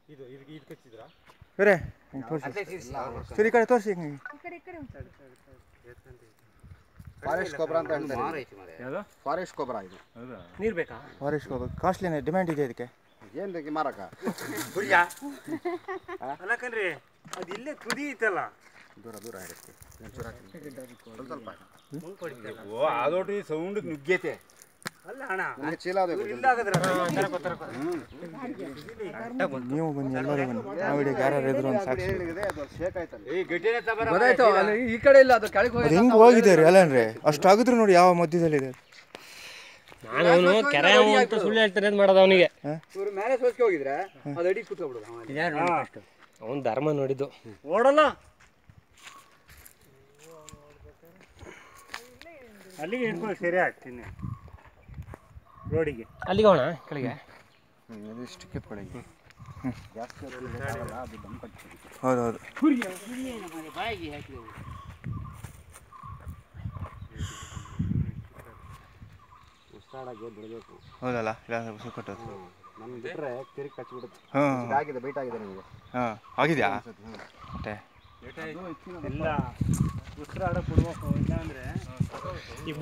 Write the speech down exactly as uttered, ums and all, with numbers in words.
ಇದು ಇದು ಕಚ್ಚಿದ್ರಾ ಬೇರೆ ಸರಿ ಈ ಕಡೆ ತೋರಿಸಿ ಫಾರೆಸ್ಟ್ ಕೊಬ್ರ ಅಂತ ಹೇಳ್ತಾರೆ. ಫಾರೆಸ್ಟ್ ಕೊಬ್ರ ಇದು. ನೀರು ಬೇಕಾ? ಫಾರೆಸ್ಟ್ ಕೊಬ್ರ ಕಾಸ್ಟ್ಲಿನೇ ಡಿಮ್ಯಾಂಡ್ ಇದೆ ಇದಕ್ಕೆ. ಏನು ಮಾರಕ ಅಲ್ಲ ಕಣ್ರಿ ಅದು ಇಲ್ಲೇ ತುದಿ ಐತಲ್ಲ ದೂರ ದೂರ ಇರುತ್ತೆ ಸ್ವಲ್ಪ ಓ ಅದೊಟ್ಟು ಸೌಂಡ್ ನುಗ್ಗೈತೆ ಅಲ್ಲ ಅಣ್ಣ ಚೀಲ ಇಲ್ಲ ಆಗದ್ರ ನೀವು ಬನ್ನಿ ಎಲ್ಲರೂ ಬನ್ನಿ ಆ ವಿಡಿಯೋಗೆ ಯಾರು ಇದ್ರು ಅಂತ ಸಾಕ್ಷಿ ಈ ಕಡೆ ಇಲ್ಲ ಅದು ಕೆಳಗೆ ಅದು ಹೆಂಗೆ ಹೋಗಿದೆ ರೀ ಅಲ್ಲನ್ರಿ ಅಷ್ಟು ಆಗಿದ್ರು ನೋಡಿ ಯಾವ ಮಧ್ಯದಲ್ಲಿದೆ. ನಾನು ಅವನು ಕೆರೆ ಅಂತ ಸುಳ್ಳು ಹೇಳ್ತಾರೆ ಅಂತ ಮಾಡೋದು ಅವನಿಗೆ. ಇವ್ರು ಮೇಲೆ ಸೋಸ್ಕೆ ಹೋಗಿದ್ರೆ ಅದು ಅಡಿ ಕೂತ್ಕೊಬಿಡೋದು ಅವನು ಧರ್ಮ ನೋಡಿದ್ದು ಓಡಲ್ಲ ಅಲ್ಲಿಗೆ ಹಿಡ್ಕೊಂಡು ಸರಿ ಆಗ್ತೀನಿ ರೋಡಿಗೆ ಅಲ್ಲಿಗೆ ಹೋಣ ಕೆಳಗೆ ಇಷ್ಟು ಕಿತ್ಕೊಳ್ಳಿ ಹೌದೌದು ಹೌದಲ್ಲ ಸುಕ್ಕಟ್ಟದು ನಮ್ಗೆ ಬಿಟ್ಟರೆ ತಿರುಗಿ ಕಚ್ಚಿಬಿಡುತ್ತೆ. ಹಾಂ ಆಗಿದೆ ಬೈಟ್ ಆಗಿದೆ ನಿಮಗೆ. ಹಾಂ ಆಗಿದೆಯಾ ಮತ್ತೆ ಎಲ್ಲ ಉಸಿರಾಡ ಕೊಡ್ಬೇಕು ಇಲ್ಲ ಅಂದರೆ